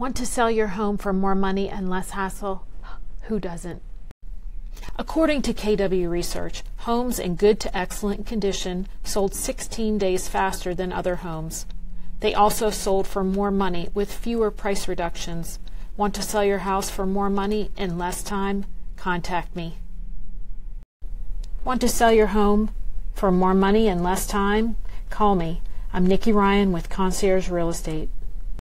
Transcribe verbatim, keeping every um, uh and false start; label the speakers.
Speaker 1: Want to sell your home for more money and less hassle? Who doesn't? According to K W Research, homes in good to excellent condition sold sixteen days faster than other homes. They also sold for more money with fewer price reductions. Want to sell your house for more money in less time? Contact me. Want to sell your home for more money in less time? Call me. I'm Nikki Ryan with Concierge Real Estate.